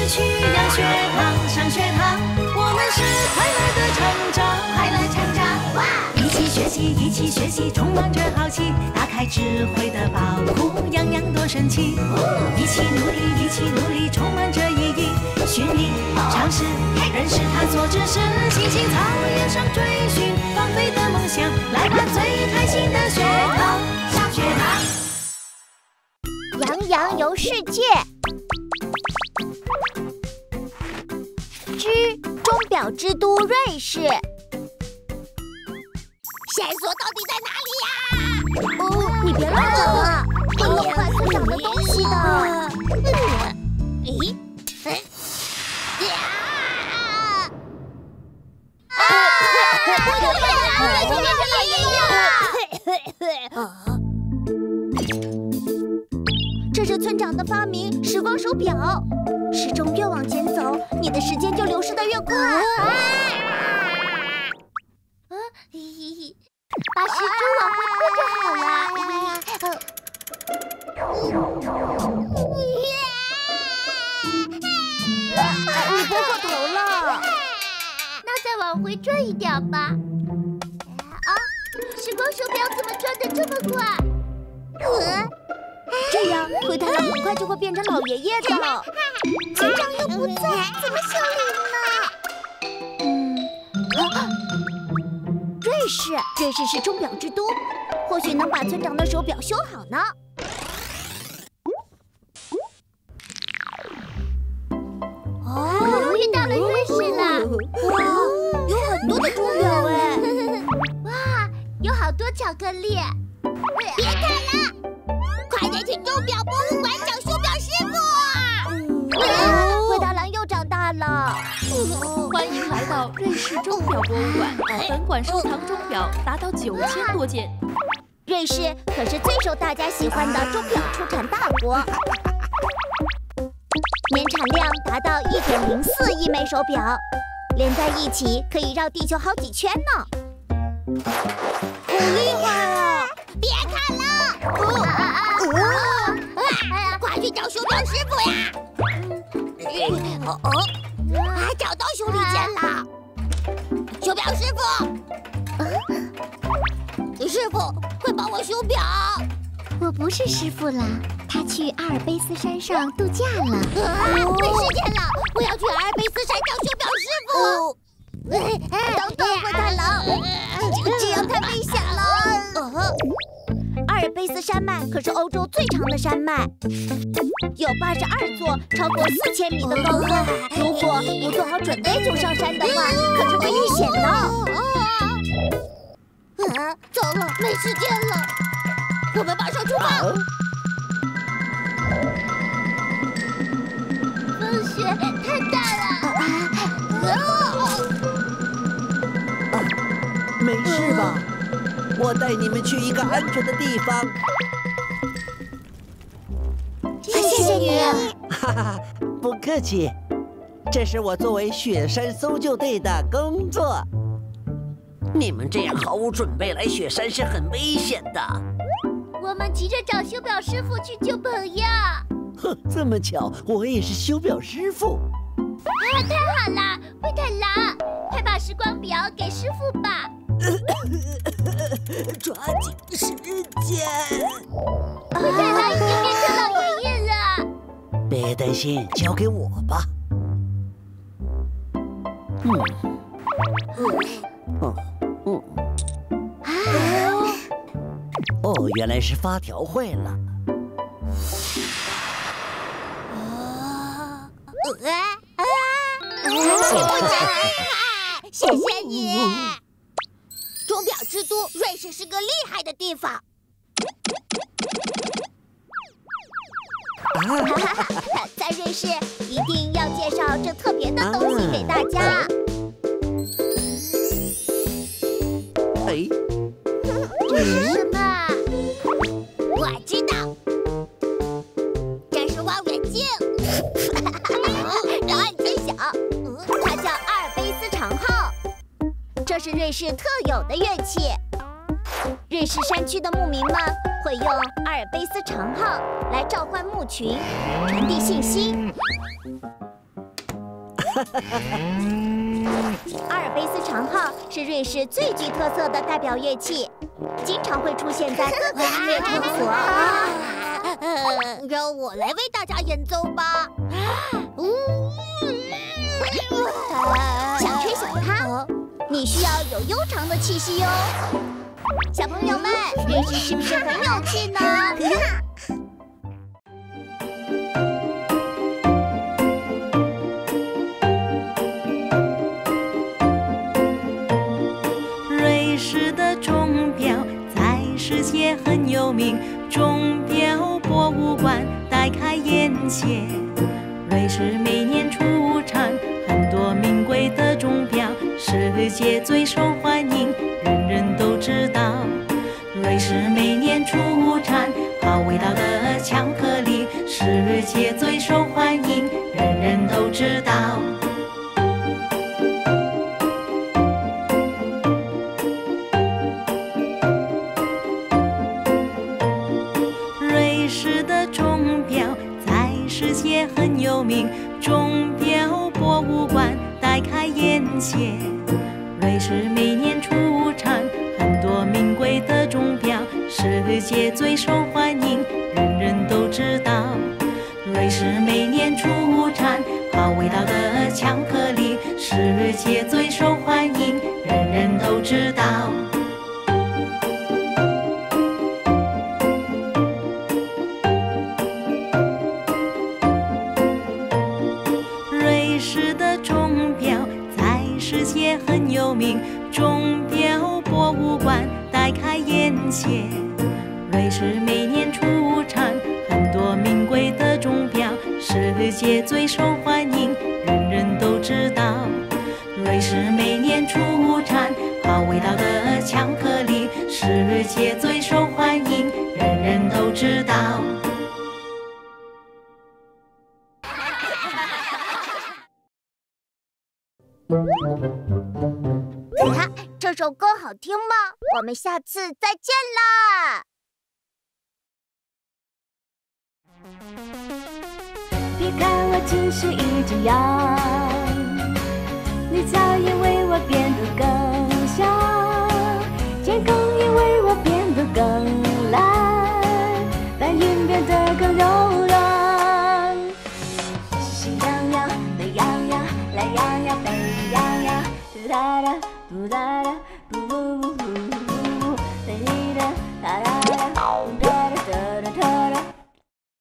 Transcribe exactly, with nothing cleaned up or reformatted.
需要学堂，上学堂，我们是快乐的成长，快乐成长。哇！一起学习，一起学习，充满着好奇，打开智慧的宝库，样样多神奇。一起努力，一起努力，充满着意义。寻觅、尝试、认识、探索知识，青青草原上追寻放飞的梦想，来吧，最开心的学堂，上学堂。 洋洋游世界之钟表之都瑞士。 线索到底在哪里呀？ 哦，你别乱找了，会弄坏村长的东西的。 咦？哎呀！啊！我的天啊！这边是老爷爷！啊！ 这是村长的发明——时光手表。时钟越往前走，你的时间就流逝得越快。啊！把时钟往回拨就好了。你拨过头了， 那再往回转一点吧。啊！时光手表怎么转得这么快？ 呃这样，灰太狼很快就会变成老爷爷的。村长又不在，怎么修理呢？嗯，啊，瑞士，瑞士是钟表之都，或许能把村长的手表修好呢。 哦，遇到了瑞士了！ 哇，有很多的钟表哎！ 哇，有好多巧克力！别看了！快点去钟表博物馆找手表师傅！ 灰太狼又长大了。 欢迎来到瑞士钟表博物馆，本馆收藏钟表达到九千多件。 瑞士可是最受大家喜欢的钟表出产大国，年产量达到一点零四亿枚手表，连在一起可以绕地球好几圈呢。好厉害啊！ 别看了！快去找手表师傅呀！哦哦，啊，找到修理间了！手表师傅，师傅，快帮我修表！ 我不是师傅啦，他去阿尔卑斯山上度假了。 啊，没时间了，我要去阿尔卑斯山找手表师傅。 等等，灰太狼，这样太危险了。阿尔卑斯山脉可是欧洲最长的山脉，有八十二座超过四千米的高峰。如果不做好准备就上山的话，可是会遇险的。 啊，糟了，没时间了，我们马上出发。风雪太大了。 没事吧？我带你们去一个安全的地方。 谢谢你。 哈哈，不客气。这是我作为雪山搜救队的工作。你们这样毫无准备来雪山是很危险的。 我们急着找修表师傅去救朋友。 哼，这么巧，我也是修表师傅。 啊，太好了！灰太狼，快把时光表给师傅吧。 抓紧时间！ 灰太狼已经变成老爷爷了。 别担心，交给我吧。嗯，嗯嗯。哦，原来是发条坏了。 师傅真厉害，谢谢你。钟表之都，瑞士是个厉害的地方。 在瑞士一定要介绍这特别的东西给大家。 哎， 这是什么啊？我知道，这是望远镜。 答案揭晓，它叫阿尔卑斯长号，这是瑞士特有的乐器。瑞士山区的牧民们会用阿尔卑斯长号来召唤牧群，传递信息。 阿尔卑斯长号是瑞士最具特色的代表乐器，经常会出现在各个音乐场所。 让我来为大家演奏吧。 想吹小它，你需要有悠长的气息哟。小朋友们，瑞士是不是很有趣呢？ 瑞士的钟表在世界很有名，钟表博物馆大开眼界。瑞士每年出产很多名贵的钟表，世界最受欢迎，人人都知道。瑞士每年出产好味道的巧克力，世界最受欢迎，人人都知道。瑞士的钟表在世界很有名，钟表博物馆大开眼界。瑞士每年出产很多名贵的钟表，世界最受欢迎，人人都知道。瑞士每年出产好味道的巧克力，世界最受欢迎，人人都知道。瑞士的钟表在世界很有名，钟表博物馆大开眼界。瑞士每年出产很多名贵的钟表，世界最受欢迎，人人都知道。瑞士每年出产好味道的巧克力，世界最受欢迎，人人都知道。 哈，这首歌好听吗？我们下次再见啦！ 别看我只是一只羊，绿草也为我变得更香，天空也为我变得更蓝，白云变得更柔